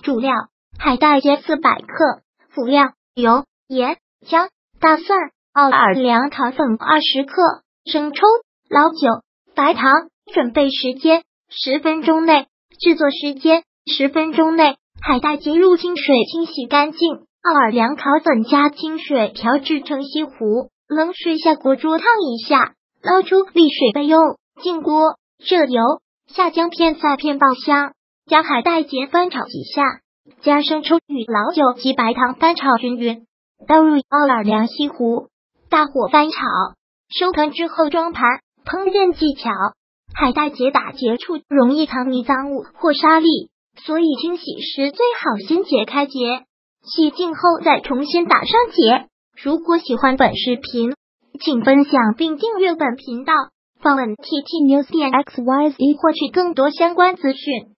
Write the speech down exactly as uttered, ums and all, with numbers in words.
主料：海带结四百克，辅料：油、盐、姜、大蒜、奥尔良糖粉二十克，生抽、老酒、白糖。准备时间：十分钟内。制作时间：十分钟内。海带结入清水清洗干净，奥尔良烤粉加清水调制成稀糊，冷水下锅灼烫一下，捞出沥水备用。进锅，热油，下姜片蒜片爆香，将海带结翻炒几下，加生抽与老酒及白糖翻炒均匀，倒入奥尔良稀糊，大火翻炒，收盆之后装盘。烹饪技巧：海带结打结处容易藏匿脏物或沙粒，所以清洗时最好先解开结，洗净后再重新打上结。如果喜欢本视频，请分享并订阅本频道，访问 T T News 点 X Y Z 获取更多相关资讯。